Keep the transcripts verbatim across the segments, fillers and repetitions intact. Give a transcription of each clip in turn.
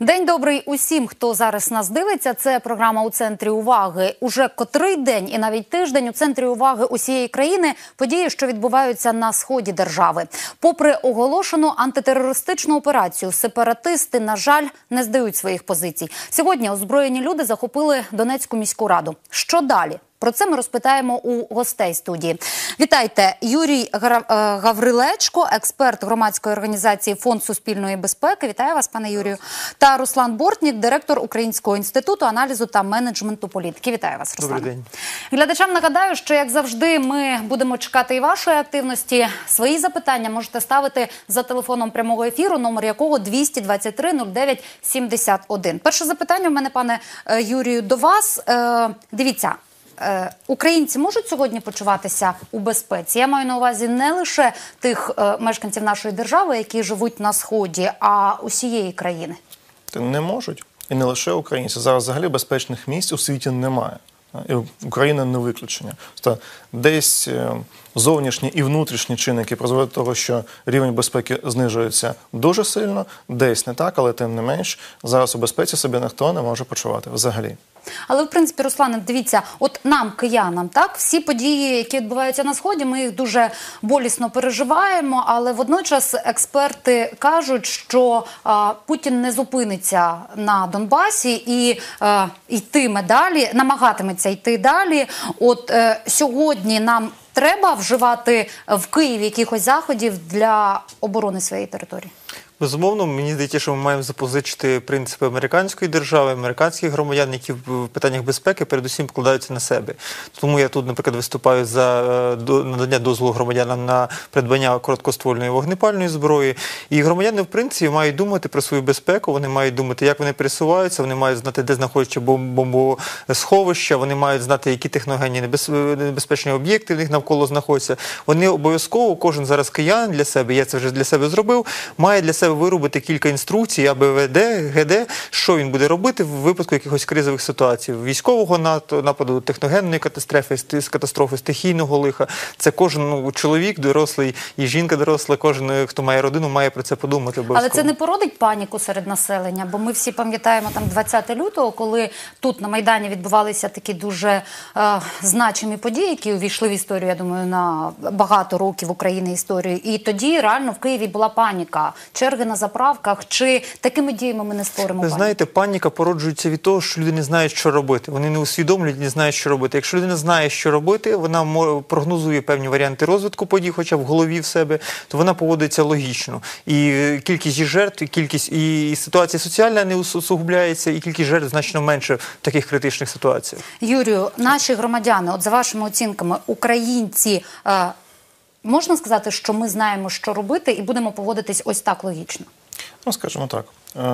День добрий усім, хто зараз нас дивиться. Це програма «У центрі уваги». Уже котрий день і навіть тиждень у центрі уваги усієї країни події, що відбуваються на сході держави. Попри оголошену антитерористичну операцію, сепаратисти, на жаль, не здають своїх позицій. Сьогодні озброєні люди захопили Донецьку міську раду. Що далі? Про це ми розпитаємо у гостей студії. Вітайте, Юрій Гаврилечко, експерт громадської організації «Фонд суспільної безпеки». Вітаю вас, пане Юрію. Та Руслан Бортнік, директор Українського інституту аналізу та менеджменту політики. Вітаю вас, Руслан. Добрий день. Глядачам нагадаю, що, як завжди, ми будемо чекати і вашої активності. Свої запитання можете ставити за телефоном прямого ефіру, номер якого двісті двадцять три нуль дев'ять сімдесят один. Перше запитання в мене, пане Юрію, до вас. Дивіться. Українці можуть сьогодні почуватися у безпеці? Я маю на увазі не лише тих е, мешканців нашої держави, які живуть на Сході, а усієї країни. Не можуть. І не лише українці. Зараз взагалі безпечних місць у світі немає. І Україна не виключення. Тобто десь зовнішні і внутрішні чинники призводять до того, що рівень безпеки знижується дуже сильно, десь не так, але тим не менш, зараз у безпеці себе ніхто не може почувати взагалі. Але, в принципі, Руслане, дивіться, от нам, киянам, так, всі події, які відбуваються на Сході, ми їх дуже болісно переживаємо, але водночас експерти кажуть, що а, Путін не зупиниться на Донбасі і а, йтиме далі, намагатиметься йти далі. От е, сьогодні нам треба вживати в Києві якихось заходів для оборони своєї території? Безумовно, мені здається, що ми маємо запозичити принципи американської держави, американських громадян, які в питаннях безпеки передусім покладаються на себе. Тому я тут, наприклад, виступаю за надання дозволу громадянам на придбання короткоствольної вогнепальної зброї. І громадяни, в принципі, мають думати про свою безпеку, вони мають думати, як вони пересуваються, вони мають знати, де знаходяться бомбосховища, вони мають знати, які техногенні небезпечні об'єкти в них навколо знаходяться. Вони обов'язково, кожен зараз киян для себе, я це вже для себе зробив, має для себе виробити кілька інструкцій, А Б В Д, Г Д, що він буде робити в випадку якихось кризових ситуацій. Військового нападу, техногенної катастрофи, катастрофи, стихійного лиха. Це кожен ну, чоловік дорослий і жінка доросла, кожен, хто має родину, має про це подумати. Але це не породить паніку серед населення? Бо ми всі пам'ятаємо там двадцяте лютого, коли тут на Майдані відбувалися такі дуже е, значимі події, які увійшли в історію, я думаю, на багато років України історії. І тоді реально в Києві була паніка. Черги на заправках, чи такими діями ми не створимо паніку? Ви знаєте, паніка породжується від того, що люди не знають, що робити. Вони не усвідомлюють, не знають, що робити. Якщо людина знає, що робити, вона прогнозує певні варіанти розвитку подій, хоча в голові в себе, то вона поводиться логічно. І кількість жертв, і кількість і ситуація соціальна не усугубляється, і кількість жертв значно менше в таких критичних ситуаціях. Юрію, наші громадяни, от за вашими оцінками, українці, е можна сказати, що ми знаємо, що робити, і будемо поводитись ось так логічно? Ну, скажімо так.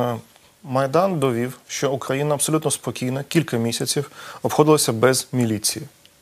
Майдан довів, що Україна абсолютно спокійно кілька місяців обходилася без міліції.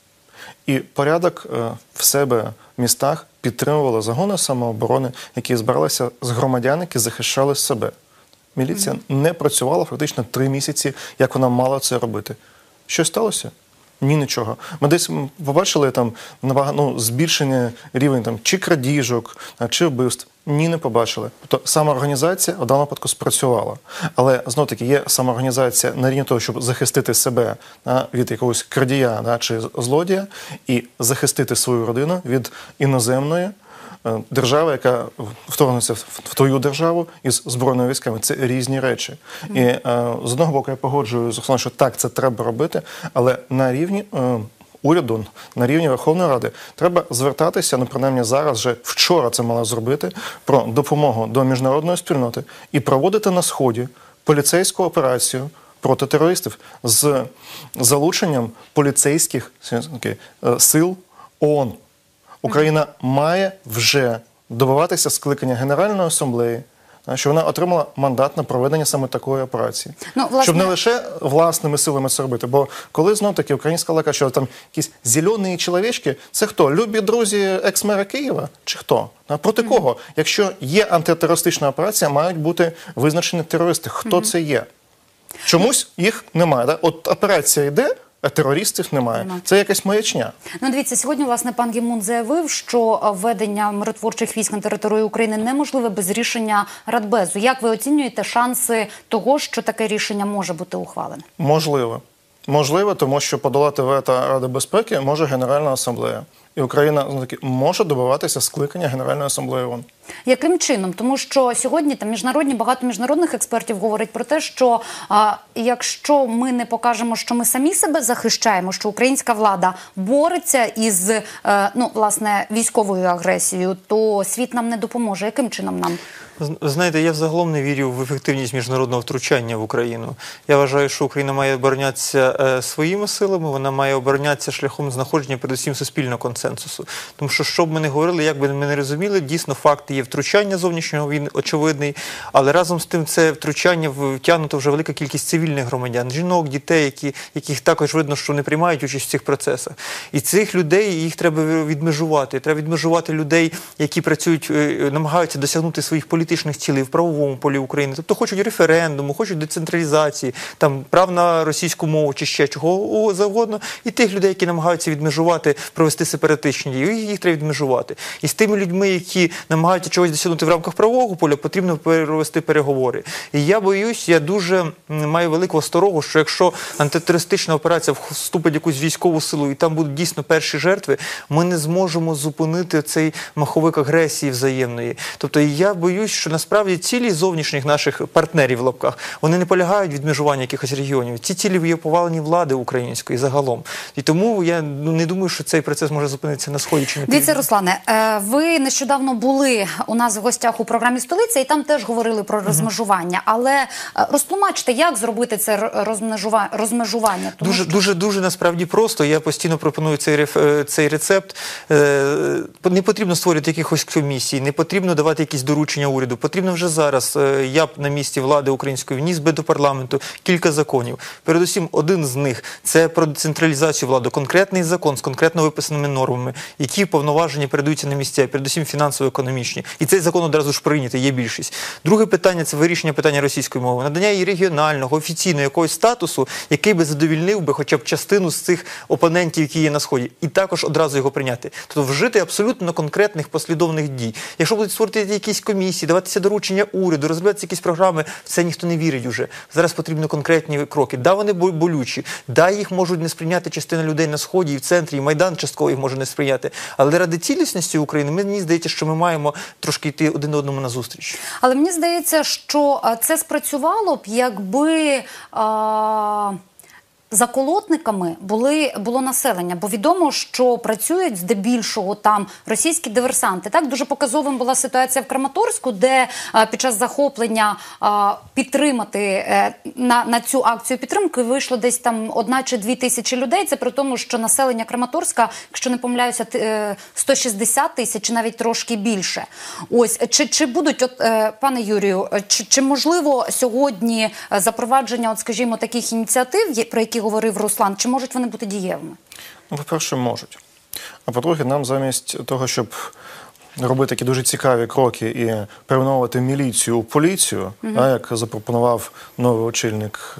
І порядок в себе в містах підтримували загони самооборони, які збиралися з громадян, які захищали себе. Міліція mm-hmm. не працювала фактично три місяці, як вона мала це робити. Що сталося? Ні, нічого. Ми десь побачили там ну, збільшення рівень там, чи крадіжок, чи вбивств. Ні, не побачили. Тобто самоорганізація в даному випадку спрацювала. Але, знов-таки, є самоорганізація на рівні того, щоб захистити себе а, від якогось крадія да, чи злодія і захистити свою родину від іноземної держава, яка вторгнеться в твою державу із збройними військами. Це різні речі. Mm. І е, з одного боку я погоджую з Оксаною, що так, це треба робити, але на рівні е, уряду, на рівні Верховної Ради треба звертатися, ну, принаймні зараз, вже вчора це мала зробити, про допомогу до міжнародної спільноти і проводити на Сході поліцейську операцію проти терористів з залученням поліцейських сил ООН. Україна має вже добиватися скликання Генеральної асамблеї, що вона отримала мандат на проведення саме такої операції. Ну, власне... Щоб не лише власними силами це робити. Бо коли знов-таки українська лека, що там якісь зелені чоловічки, це хто? Любі друзі екс-мера Києва? Чи хто? Проти mm-hmm. кого? Якщо є антитерористична операція, мають бути визначені терористи. Хто mm-hmm. це є? Чомусь їх немає. Да? От операція йде, а терористів немає. Нема. Це якась маячня. Ну, дивіться, сьогодні, власне, пан Гі Мун заявив, що введення миротворчих військ на територію України неможливе без рішення Радбезу. Як ви оцінюєте шанси того, що таке рішення може бути ухвалене? Можливо. Можливо, тому що подолати вето Ради безпеки може Генеральна асамблея. І Україна ну, таки, може добиватися скликання Генеральної асамблеї ООН. Яким чином? Тому що сьогодні там міжнародні, багато міжнародних експертів говорять про те, що а, якщо ми не покажемо, що ми самі себе захищаємо, що українська влада бореться із е, ну, власне, військовою агресією, то світ нам не допоможе. Яким чином нам? Знаєте, я взагалом не вірю в ефективність міжнародного втручання в Україну. Я вважаю, що Україна має оборонятися е, своїми силами, вона має оборонятися шляхом знаходження передусім суспільного консенсусу. Тому що, що б ми не говорили, як би ми не розуміли, дійсно факт є втручання зовнішнього, він очевидний, але разом з тим це втручання втягнуто вже велика кількість цивільних громадян, жінок, дітей, які, яких також видно, що не приймають участь в цих процесах. І цих людей, їх треба відмежувати. Треба відмежувати людей, які працюють, намагаються досягнути своїх політичних цілей в правовому полі України. Тобто хочуть референдуму, хочуть децентралізації, там, прав на російську мову чи ще чого завгодно. І тих людей, які намагаються відмежувати, провести сепаратичні дії, їх треба відмежувати. І з тими людьми, які намагаються чогось досягнути в рамках правового поля, потрібно провести переговори. І я боюсь, я дуже маю велику осторогу, що якщо антитерористична операція вступить в якусь військову силу і там будуть дійсно перші жертви, ми не зможемо зупинити цей маховик агресії взаємної. Тобто я боюсь, що насправді цілі зовнішніх наших партнерів в лапках, вони не полягають в відмежуванні якихось регіонів. Ці цілі є повалені влади української загалом. І тому я ну, не думаю, що цей процес може зупинитися на Сході чи на Півдні. Дивіться, Руслане, ви нещодавно були у нас в гостях у програмі «Столиця» і там теж говорили про розмежування. Але розтлумачте, як зробити це розмежува... розмежування? Тому дуже, що... дуже, дуже насправді просто. Я постійно пропоную цей, реф... цей рецепт. Не потрібно створювати якихось комісій, не потрібно давати якісь доручення уряду. Потрібно вже зараз, я б на місці влади української вніс би до парламенту кілька законів. Передусім, один з них – це про децентралізацію влади. Конкретний закон з конкретно виписаними нормами, які повноваження передаються на місця, передусім фінансово-економічні. І цей закон одразу ж прийнятий, є більшість. Друге питання – це вирішення питання російської мови. Надання їй регіонального, офіційного якогось статусу, який би задовільнив би хоча б частину з цих опонентів, які є на Сході. І також одразу його прийняти. Тобто вжити абсолютно конкретних послідовних дій. Якщо будуть створити якісь комісії, даватися доручення уряду, розроблятися якісь програми, в це ніхто не вірить уже. Зараз потрібні конкретні кроки. Да, вони болючі, да, їх можуть не сприйняти частина людей на Сході і в центрі, і Майдан частково їх може не сприйняти. Але ради цілісності України, мені здається, що ми маємо трошки йти один одному назустріч. Але мені здається, що це спрацювало б, якби... А... заколотниками були, було населення, бо відомо, що працюють здебільшого там російські диверсанти. Так, дуже показовим була ситуація в Краматорську, де а, під час захоплення а, підтримати е, на, на цю акцію підтримки вийшло десь там одна чи дві тисячі людей. Це при тому, що населення Краматорська, якщо не помиляюся, е, сто шістдесят тисяч, чи навіть трошки більше. Ось, чи, чи будуть, от, е, пане Юрію, чи, чи можливо сьогодні запровадження, от, скажімо, таких ініціатив, про які говорив Руслан, чи можуть вони бути дієвими? Ну, по-перше, можуть. А по-друге, нам замість того, щоб робити такі дуже цікаві кроки і перейменовувати міліцію у поліцію, угу. а, як запропонував новий очільник,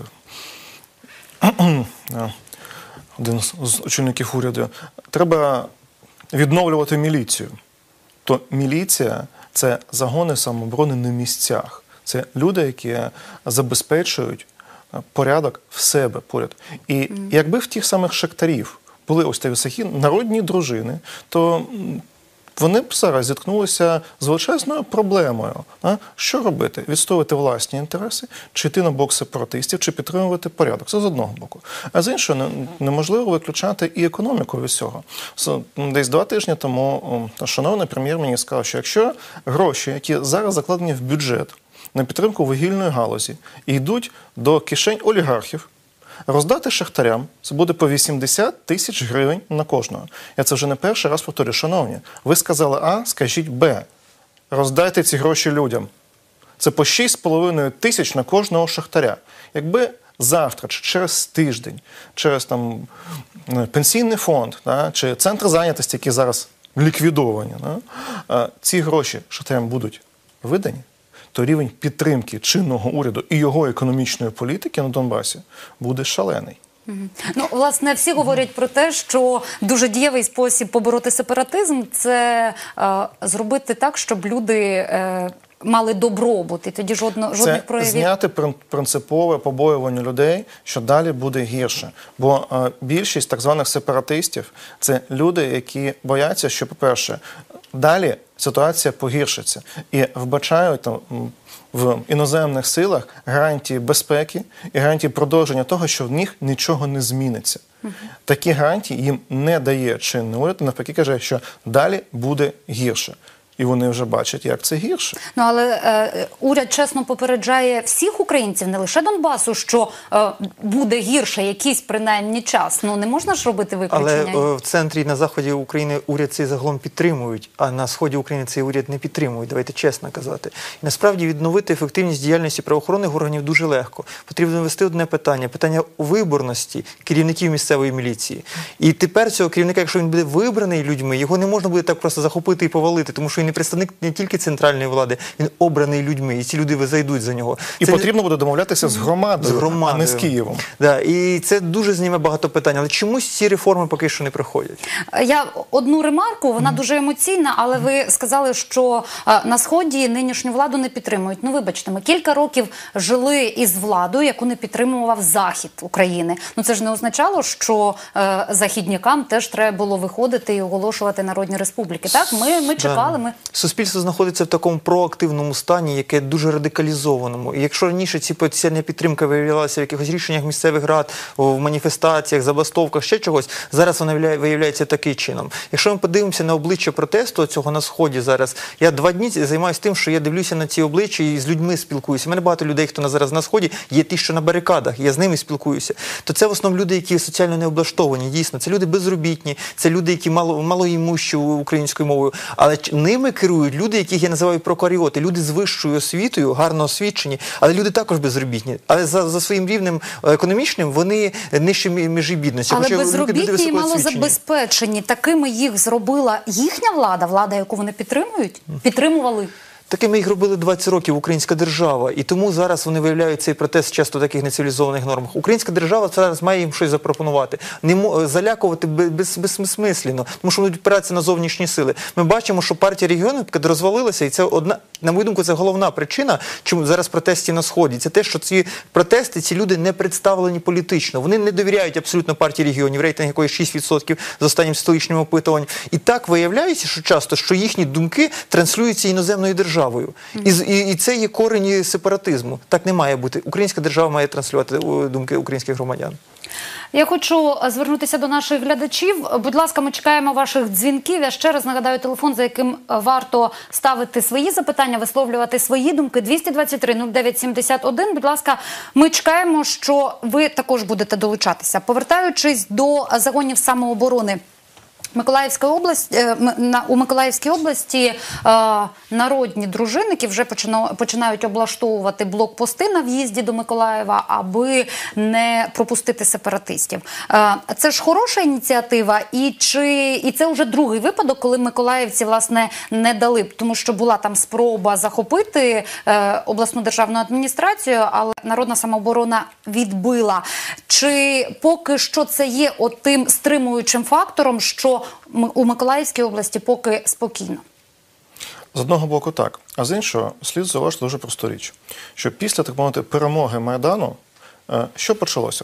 один з очільників уряду, треба відновлювати міліцію. То міліція – це загони самооборони на місцях. Це люди, які забезпечують порядок в себе поряд. І mm. якби в тих самих шахтарів були ось такі народні дружини, то вони б зараз зіткнулися з величезною проблемою. А? Що робити? Відстоювати власні інтереси, чи йти на бок сепаратистів, чи підтримувати порядок. Це з одного боку. А з іншого, неможливо виключати і економіку від цього. Десь два тижні тому шановний прем'єр-міністр сказав, що якщо гроші, які зараз закладені в бюджет, на підтримку вугільної галузі і йдуть до кишень олігархів, роздати шахтарям, це буде по вісімдесят тисяч гривень на кожного. Я це вже не перший раз повторюю. Шановні, ви сказали А, скажіть Б. Роздайте ці гроші людям. Це по шість з половиною тисяч на кожного шахтаря. Якби завтра, чи через тиждень, через там, пенсійний фонд, да, чи центр зайнятості, які зараз ліквідовані, да, ці гроші шахтарям будуть видані, то рівень підтримки чинного уряду і його економічної політики на Донбасі буде шалений. Ну, власне, всі говорять про те, що дуже дієвий спосіб побороти сепаратизм – це е, зробити так, щоб люди е, мали добробут, і тоді жодно, жодних Це проявів. зняти прин- принципове побоювання людей, що далі буде гірше. Бо е, більшість так званих сепаратистів – це люди, які бояться, що, по-перше, далі ситуація погіршиться. І вбачають там, м, в іноземних силах гарантії безпеки і гарантії продовження того, що в них нічого не зміниться. Uh-huh. Такі гарантії їм не дає чинний уряд, навпаки каже, що далі буде гірше. І вони вже бачать, як це гірше. Ну, але е, уряд чесно попереджає всіх українців, не лише Донбасу, що е, буде гірше якийсь принаймні час. Ну, не можна ж робити виключення. Але е, в центрі і на заході України уряд цей загалом підтримують, а на сході України цей уряд не підтримують, давайте чесно казати. І насправді відновити ефективність діяльності правоохоронних органів дуже легко. Потрібно ввести одне питання, питання виборності керівників місцевої міліції. І тепер цього керівника, якщо він буде вибраний людьми, його не можна буде так просто захопити і повалити, тому що він не представник не тільки центральної влади, він обраний людьми, і ці люди зайдуть за нього. І це потрібно буде домовлятися з громадою, з громадою, а не з Києвом. Да, і це дуже зніме багато питань, але чомусь ці реформи поки що не проходять. Я одну ремарку, вона mm. дуже емоційна, але ви сказали, що е, на Сході нинішню владу не підтримують. Ну, вибачте, ми кілька років жили із владою, яку не підтримував Захід України. Ну, це ж не означало, що е, західнякам теж треба було виходити і оголошувати народні республіки. Так, ми, ми чекали, ми... Суспільство знаходиться в такому проактивному стані, яке дуже радикалізованому. І якщо раніше ці соціальна підтримка виявлялася в якихось рішеннях місцевих рад, в маніфестаціях, забастовках, ще чогось, зараз вона виявляється таким чином. Якщо ми подивимося на обличчя протесту цього на Сході зараз, я два дні займаюся тим, що я дивлюся на ці обличчя і з людьми спілкуюся. У мене багато людей, хто на зараз на Сході, є ті, що на барикадах, я з ними спілкуюся. То це в основному люди, які соціально не облаштовані, дійсно. Це люди безробітні, це люди, які мало, малоімущі українською мовою, але ними керують люди, яких я називаю прокаріоти, люди з вищою освітою, гарно освічені, але люди також безробітні. Але за, за своїм рівнем економічним вони нижче межі бідності. Але Хоча безробітні і малозабезпечені, такими їх зробила їхня влада, влада, яку вони підтримують, підтримували. Такими їх робили двадцять років українська держава, і тому зараз вони виявляють цей протест часто в таких нецивілізованих нормах. Українська держава зараз має їм щось запропонувати. Не залякувати без, безсмислено, тому що вони опираються на зовнішні сили. Ми бачимо, що партія регіонів розвалилася, і це одна, на мою думку, це головна причина, чому зараз протестів на Сході. Це те, що ці протести, ці люди не представлені політично. Вони не довіряють абсолютно партії регіонів, рейтинг якої шість відсотків з останнім столичним опитуванням. І так виявляється, що часто, що їхні думки транслюються іноземною державою. І, і, і це є корені сепаратизму. Так не має бути. Українська держава має транслювати думки українських громадян. Я хочу звернутися до наших глядачів. Будь ласка, ми чекаємо ваших дзвінків. Я ще раз нагадаю телефон, за яким варто ставити свої запитання, висловлювати свої думки. двісті двадцять три нуль дев'ять сімдесят один. Будь ласка, ми чекаємо, що ви також будете долучатися. Повертаючись до загонів самооборони. Миколаївська область, у Миколаївській області народні дружинники вже починають облаштовувати блокпости на в'їзді до Миколаєва, аби не пропустити сепаратистів. Це ж хороша ініціатива, і, чи, і це вже другий випадок, коли миколаївці, власне, не дали, тому що була там спроба захопити обласну державну адміністрацію, але народна самооборона відбила. Чи поки що це є отим стримуючим фактором, що у Миколаївській області поки спокійно? З одного боку так, а з іншого слід зауважити дуже просту річ, що після, так мовити, перемоги Майдану, що почалося?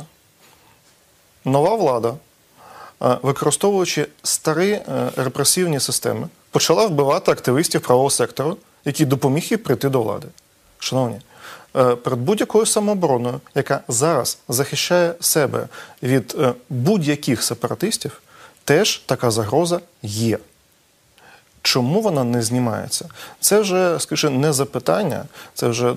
Нова влада, використовуючи старі репресивні системи, почала вбивати активістів правого сектору, який допоміг їй прийти до влади. Шановні, перед будь-якою самообороною, яка зараз захищає себе від будь-яких сепаратистів, теж така загроза є. Чому вона не знімається? Це вже, скажімо, не запитання, це вже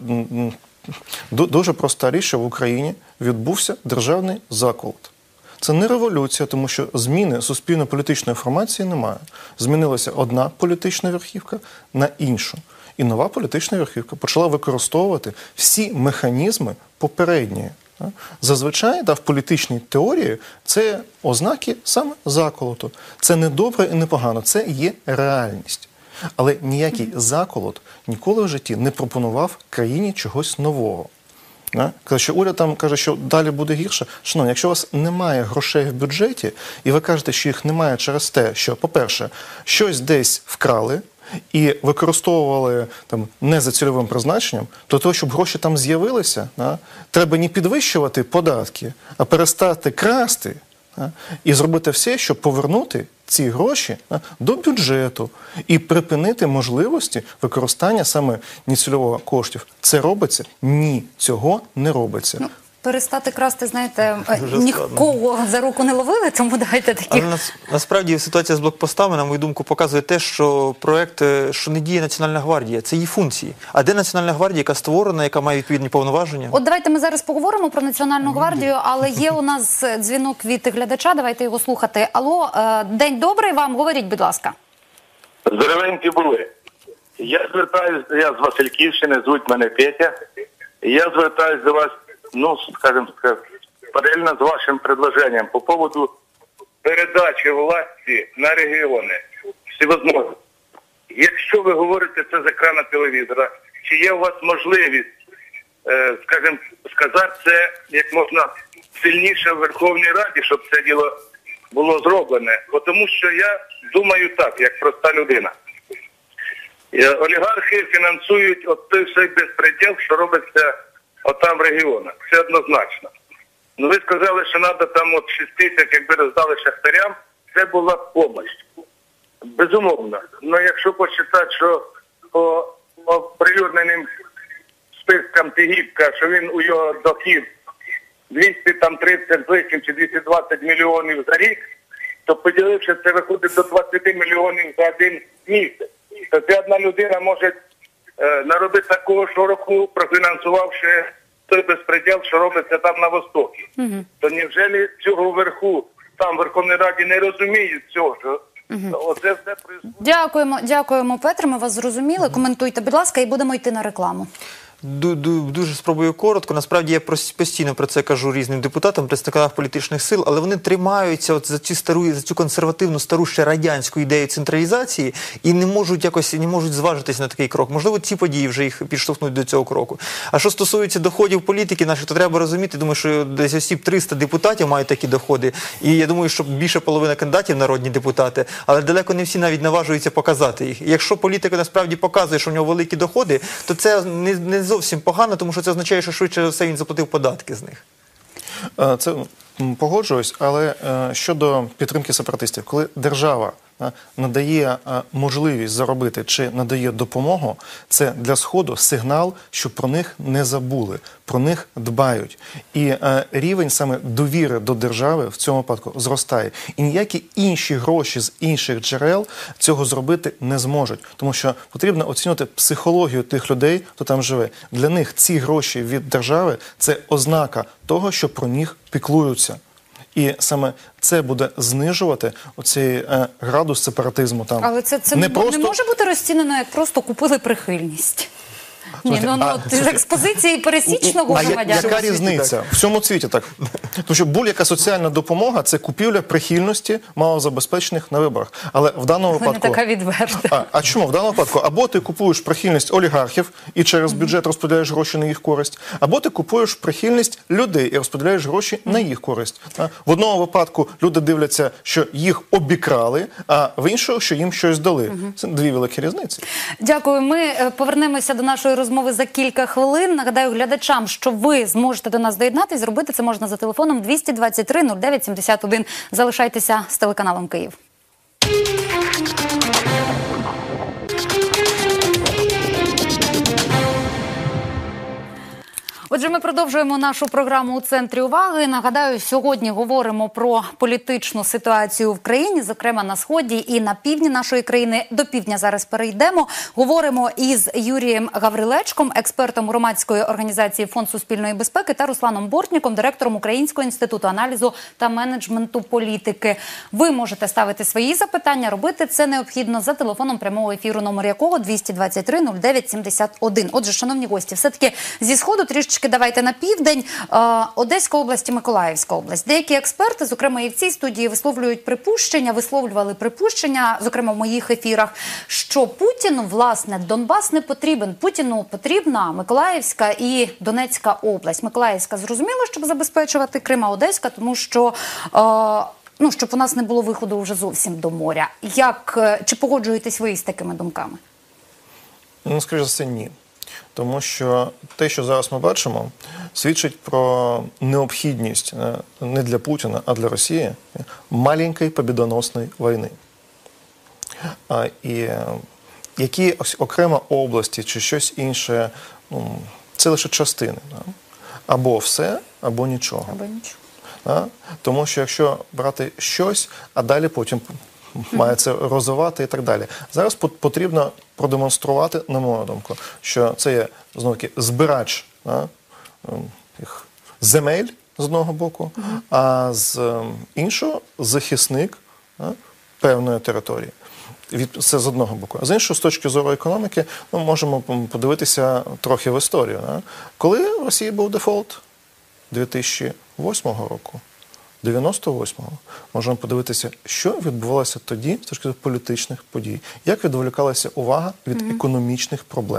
дуже проста річ, що в Україні відбувся державний заколот. Це не революція, тому що зміни суспільно-політичної формації немає. Змінилася одна політична верхівка на іншу. І нова політична верхівка почала використовувати всі механізми попередньої. Зазвичай, да, в політичній теорії це ознаки саме заколоту. Це не добре і не погано, це є реальність. Але ніякий заколот ніколи в житті не пропонував країні чогось нового. Да? Каже, що уряд там каже, що далі буде гірше. Шановні, якщо у вас немає грошей в бюджеті, і ви кажете, що їх немає через те, що, по-перше, щось десь вкрали, і використовували там не за цільовим призначенням, то того, щоб гроші там з'явилися, да, треба не підвищувати податки, а перестати красти, да, і зробити все, щоб повернути ці гроші, да, до бюджету і припинити можливості використання саме нецільового коштів. Це робиться? Ні, цього не робиться. Ну, перестати красти, знаєте, Дуже нікого за руку не ловили, тому давайте таких... Але нас, насправді ситуація з блокпостами, на мою думку, показує те, що проект, е, що не діє Національна гвардія, це її функції. А де Національна гвардія, яка створена, яка має відповідні повноваження? От давайте ми зараз поговоримо про Національну гвардію, але є у нас дзвінок від глядача, давайте його слухати. Алло, е, день добрий вам, говоріть, будь ласка. Здоровенькі були. Я звертаюсь, я з Васильківщини, звуть мене Петя. Я звертаюсь до вас, ну, скажем, параллельно з вашим предложением по поводу передачі власті на регіони. Всевозможно. Якщо ви говорите це з екрана телевізора, чи є у вас можливість, е, скажем, сказати це як можна сильніше в Верховній Раді, щоб це діло було зроблене? Бо тому що я думаю так, як проста людина. Е, Олігархи фінансують от той всей безпреділ, що робиться отам в регіонах. Це однозначно. Ну, ви сказали, що треба там от шість тисяч, якби роздали шахтарям, це була б допомога. Безумовно. Ну, якщо почитати, що по оприлюдненим спискам Тигіпка, що він у його дохід двісті тридцять близьким чи двісті двадцять мільйонів за рік, то поділивши це виходить до двадцять мільйонів за один місяць. То ця одна людина може е, наробити такого шороху, профінансувавши той безпреділ, що робиться там на Востокі. Угу. То невже цього вверху, там в Верховній Раді не розуміють цього, що угу. оце все присутнє. Дякуємо, дякуємо, Петре, ми вас зрозуміли. Коментуйте, будь ласка, і будемо йти на рекламу. Дуже спробую коротко. Насправді я постійно про це кажу різним депутатам, представникам політичних сил, але вони тримаються от за цю стару, за цю консервативну, стару ще радянську ідею централізації і не можуть якось не можуть зважитись на такий крок. Можливо, ці події вже їх підштовхнуть до цього кроку. А що стосується доходів політики наших, то треба розуміти, думаю, що десь осіб триста депутатів мають такі доходи. І я думаю, що більше половина кандидатів народні депутати, але далеко не всі навіть наважуються показати їх. І якщо політика насправді показує, що в нього великі доходи, то це не, не зовсім погано, тому що це означає, що швидше за все він заплатив податки з них. Це погоджуюсь, але щодо підтримки сепаратистів, коли держава надає можливість заробити чи надає допомогу, це для Сходу сигнал, що про них не забули, про них дбають. І рівень саме довіри до держави в цьому випадку зростає. І ніякі інші гроші з інших джерел цього зробити не зможуть. Тому що потрібно оцінювати психологію тих людей, хто там живе. Для них ці гроші від держави – це ознака того, що про них піклуються. І саме це буде знижувати оцей е, градус сепаратизму там. Але це, це не, не, просто... не може бути розцінено, як просто купили прихильність. Ні, ну, ну, а, з експозиції пересічного а громадянина. Яка різниця? В всьому світі так. Тому що будь-яка соціальна допомога – це купівля прихильності малозабезпечених на виборах. Але в даному Ви випадку... не така відверта. А, а чому? В даному випадку або ти купуєш прихильність олігархів і через бюджет розподіляєш гроші на їх користь, або ти купуєш прихильність людей і розподіляєш гроші на їх користь. В одному випадку люди дивляться, що їх обікрали, а в іншому, що їм щось дали. Це дві великі різниці. Дякую. Ми повернемося до нашої розмови за кілька хвилин. Нагадаю глядачам, що ви зможете до нас доєднатись. Зробити це можна за телефоном двісті двадцять три нуль дев'ять сімдесят один. Залишайтеся з телеканалом Київ. Отже, ми продовжуємо нашу програму «У центрі уваги». Нагадаю, сьогодні говоримо про політичну ситуацію в країні, зокрема на Сході і на півдні нашої країни. До півдня зараз перейдемо. Говоримо із Юрієм Гаврилечком, експертом громадської організації «Фонд суспільної безпеки» та Русланом Бортніком, директором Українського інституту аналізу та менеджменту політики. Ви можете ставити свої запитання, робити це необхідно за телефоном прямого ефіру, номер якого двісті двадцять три нуль дев'ять сімдесят один. Отже, шановні гості, все-таки зі Сходу трішечки давайте на південь. Е, Одеська область і Миколаївська область. Деякі експерти, зокрема і в цій студії, висловлюють припущення, висловлювали припущення, зокрема в моїх ефірах, що Путіну, власне, Донбас не потрібен. Путіну потрібна Миколаївська і Донецька область. Миколаївська, зрозуміло, щоб забезпечувати Крим, а Одеська, тому що... Е, Ну, щоб у нас не було виходу вже зовсім до моря. Як, чи погоджуєтесь ви з такими думками? Ну, скоріше за все, ні. Тому що те, що зараз ми бачимо, свідчить про необхідність не для Путіна, а для Росії маленької побідоносної війни. А, і які окремо області чи щось інше, ну, це лише частини. Да? Або все, або нічого. Або нічого. Да? Тому що якщо брати щось, а далі потім має це розвивати і так далі. Зараз потрібно продемонструвати, на мою думку, що це є, знову-таки, збирач, да? їх земель з одного боку, а з іншого захисник, да? певної території. Це з одного боку. А з іншого, з точки зору економіки, ми можемо подивитися трохи в історію. Да? Коли в Росії був дефолт? дві тисячі восьмого року, дев'яносто восьмого, можемо подивитися, що відбувалося тоді з точки зору політичних подій, як відволікалася увага від mm-hmm. економічних проблем.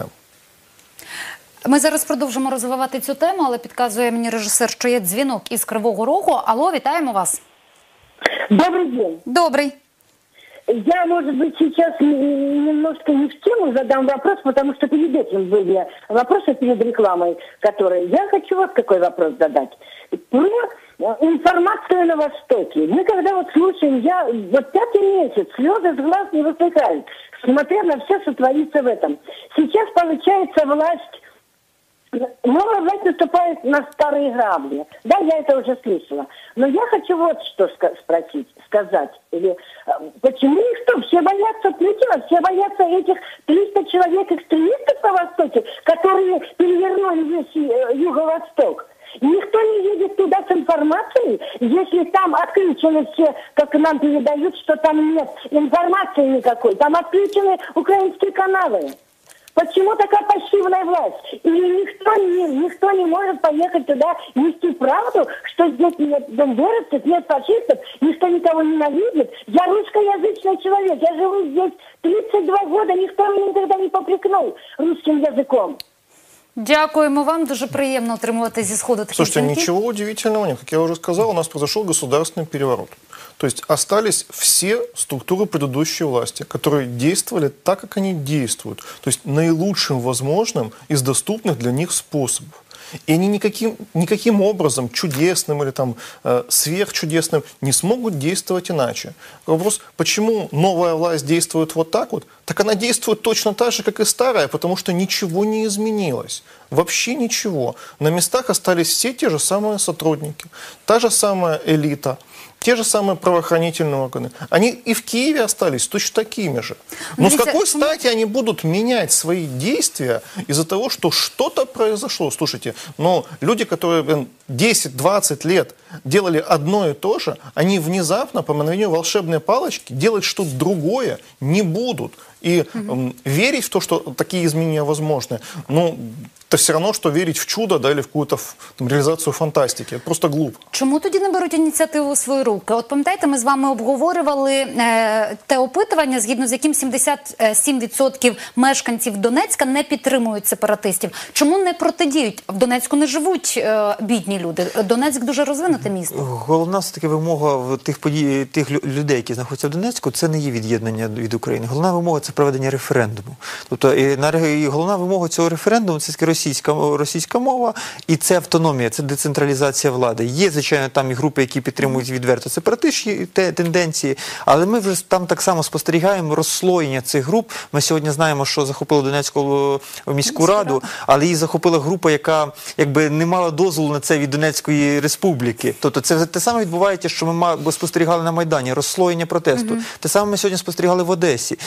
Ми зараз продовжимо розвивати цю тему, але підказує мені режисер, що є дзвінок із Кривого Рогу. Алло, вітаємо вас. Добрый день. Добрий. Я, может быть, сейчас немножко не в тему задам вопрос, потому что перед этим были вопросы перед рекламой, которые... Я хочу вот какой вопрос задать. Про информацию на Востоке. Мы когда вот слушаем, я вот пятый месяц, слезы с глаз не высыхают, смотря на все, что творится в этом. Сейчас, получается, власть... Новая власть наступает на старые грабли. Да, я это уже слышала. Но я хочу вот что спросить, сказать. Или, почему их что? Все боятся Путина, все боятся этих триста человек экстремистов на Востоке, которые перевернули весь Юго-Восток. Никто не едет туда с информацией, если там отключены все, как нам передают, что там нет информации никакой. Там отключены украинские каналы. Почему такая пассивная власть? Или никто не, никто не может поехать туда нести правду, что здесь нет бандеровцев, нет фашистов, никто никого ненавидит? Я русскоязычный человек, я живу здесь тридцать два года, никто меня никогда не попрекнул русским языком. Дякуємо вам, дуже приємно отримувати зі Сходу такі Слушайте, дзвінки. ничего удивительного нет. Как я уже сказал, у нас произошел государственный переворот. То есть остались все структуры предыдущей власти, которые действовали так, как они действуют. То есть наилучшим возможным из доступных для них способов. И они никаким, никаким образом чудесным или там, э, сверхчудесным не смогут действовать иначе. Вопрос, почему новая власть действует вот так вот? Так она действует точно так же, как и старая, потому что ничего не изменилось. Вообще ничего. На местах остались все те же самые сотрудники, та же самая элита, те же самые правоохранительные органы. Они и в Киеве остались точно такими же. Но с какой стати они будут менять свои действия из-за того, что что-то произошло? Слушайте, но люди, которые десять-двадцать лет делали одно и то же, они внезапно, по мановению волшебной палочки, делать что-то другое не будут. И угу. э, верить в то, что такие изменения возможны, ну, это все равно, что верить в чудо, да, или в какую-то там, реалізацію фантастики. Это просто глупо. Чому тоді не беруть ініціативу у свої руки? От пам'ятаєте, ми з вами обговорювали е, те опитування, згідно з яким сімдесят сім відсотків мешканців Донецька не підтримують сепаратистів. Чому не протидіють? В Донецьку не живуть е, бідні люди. Донецьк дуже розвинуте місто. Головна все-таки вимога тих подій, тих людей, які знаходяться в Донецьку, це не є від'єднання від України. Головна вимога – це проведення референдуму. Тобто, і, і головна вимога цього референдуму – це російська, російська мова, і це автономія, це децентралізація влади. Є, звичайно, там і групи, які підтримують відверто сепаратистські тенденції, але ми вже там так само спостерігаємо розслоєння цих груп. Ми сьогодні знаємо, що захопили Донецьку міську раду, але її захопила група, яка якби не мала дозволу на це від Донецької республіки. Тобто це те саме відбувається, що ми спостерігали на Майдані, розслоєння протесту. Mm-hmm. Те саме ми сьогодні спостерігали в Одесі, коли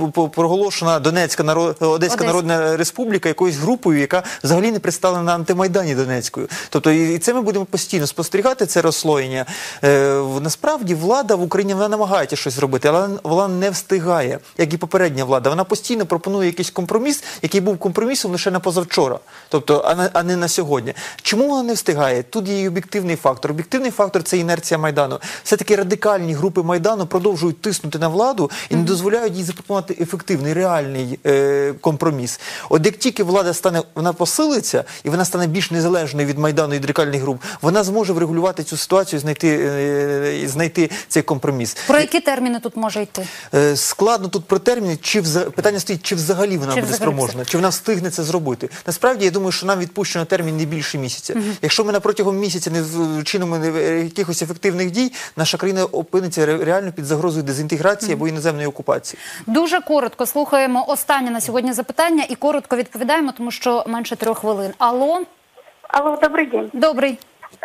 по- проголошена Донецька народ... Одеська Одеська. Народна Республіка якоюсь групою, яка взагалі не представлена на антимайдані Донецькою. Тобто і і це ми будемо постійно спостерігати, це розслоєння. Е, в- насправді влада в Україні вона намагається щось зробити, але вона не встигає, як і попередня влада. Вона постійно пропонує якийсь компроміс, який був компромісом лише на позавчора, тобто, а, на, а не на сьогодні. Чому вона не встигає? Тут є і об'єктивний фактор. Об'єктивний фактор – це інерція Майдану. Все-таки радикальні групи Майдану продовжують тиснути на владу і не дозволяють їй запропонувати ефективний, реальний е, компроміс. От як тільки влада стане, вона посилиться, і вона стане більш незалежною від Майдану і радикальних груп, вона зможе врегулювати цю ситуацію, знайти, е, знайти цей компроміс. Про які терміни тут може йти? Е, Складно тут про терміни, чи вза- питання стоїть, чи взагалі вона Чи буде взагалі спроможна, чи вона встигне це зробити. Насправді, я думаю, що нам відпущено термін не більше місяця. Якщо ми на протягом місяця не вчинимо не- якихось ефективних дій, наша країна опиниться ре- реально під загрозою дезінтеграції або іноземної окупації. Дуже коротко слухаємо останнє на сьогодні запитання і коротко відповідаємо, тому що менше трьох хвилин. Алло, Алло, добрый день. добрий.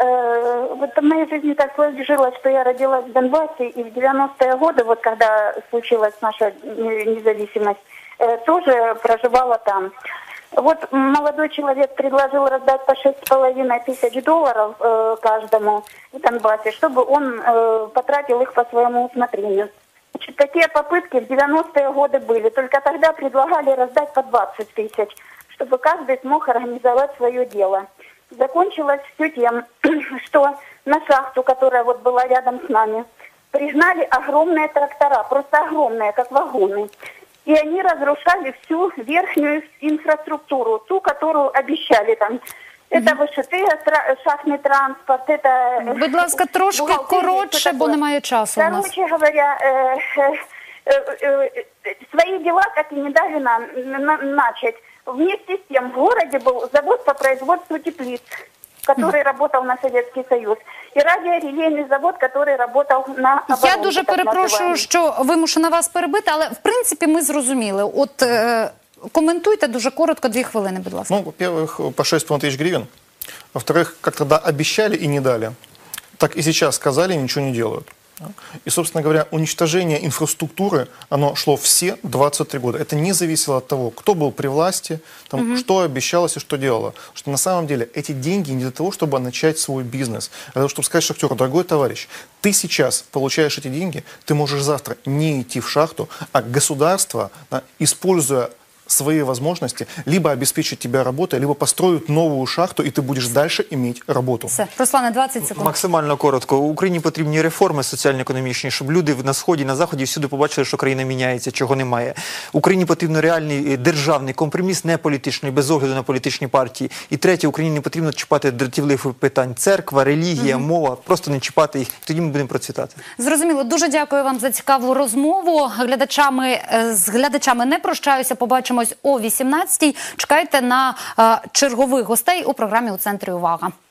Э, Вот в моей жизни так сложилось, что я родилась в Донбассе, и в девяностые годы, вот когда случилась наша не- независимость, э, тоже проживала там. Вот молодой человек предложил раздать по шесть с половиной тысяч долларов э, каждому в Донбассе, чтобы он э, потратил их по своему усмотрению. Значит, такие попытки в девяностые годы были, только тогда предлагали раздать по двадцать тысяч, чтобы каждый смог организовать свое дело. Закончилось все тем, что на шахту, которая вот была рядом с нами, пригнали огромные трактора, просто огромные, как вагоны. И они разрушали всю верхнюю инфраструктуру, ту, которую обещали там. Это вышитые тра- шахтный транспорт, это... э, Будь ласка, трошки бухгалтерия, коротше, всё бо такое. немає часу у нас. Короче говоря, э, э, э, э, свои дела так и не дали нам на- начать. Вместе с тем в городе был завод по производству теплиц, который работал на Советский Союз, и радиорелейный завод, который работал на Я оборонке, дуже так перепрошую, называемый. що вимушена вас перебити, але в принципі ми зрозуміли. От е, коментуйте дуже коротко, дві хвилини, будь ласка. Ну, во-первых, по шесть с половиной тысяч гривен. Во-вторых, как тогда обещали и не дали, так и сейчас сказали и ничего не делают. И, собственно говоря, уничтожение инфраструктуры, оно шло все двадцать три года. Это не зависело от того, кто был при власти, там, что обещалось и что делало. Потому что на самом деле эти деньги не для того, чтобы начать свой бизнес, а для того, чтобы сказать шахтеру: дорогой товарищ, ты сейчас получаешь эти деньги, ты можешь завтра не идти в шахту, а государство, да, используя свои возможности, либо обеспечить тебя работой, либо построить новую шахту, и ты будешь дальше иметь работу. Все, Руслане, двадцять секунд. Максимально коротко. Україні потрібні реформи соціально-економічні, щоб люди на Сході, на Заході всюди побачили, що країна міняється, чого немає. Україні потрібен реальний е, державний компроміс, не політичний, без огляду на політичні партії. І третє, Україні не потрібно чіпати дратівливих питань. Церква, релігія, мова, просто не чіпати їх, тоді ми будемо процвітати. Зрозуміло. Дуже дякую вам за цікаву розмову. Глядачами, е, з глядачами не прощаюся. Побачимось о вісімнадцятій. Чекайте на е, чергових гостей у програмі «У центрі уваги».